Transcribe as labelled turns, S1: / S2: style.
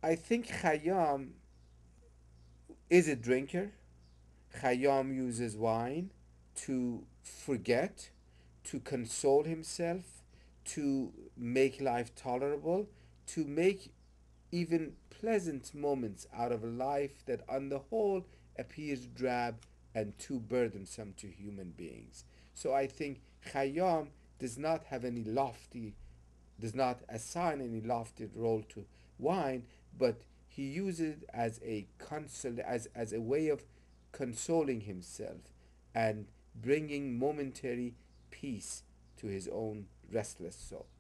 S1: I think Khayyam is a drinker. Khayyam uses wine to forget, to console himself, to make life tolerable, to make even pleasant moments out of a life that on the whole appears drab and too burdensome to human beings. So I think Khayyam does not have any lofty, does not assign any lofty role to wine, but he uses it as a as a way of consoling himself and bringing momentary peace to his own restless soul.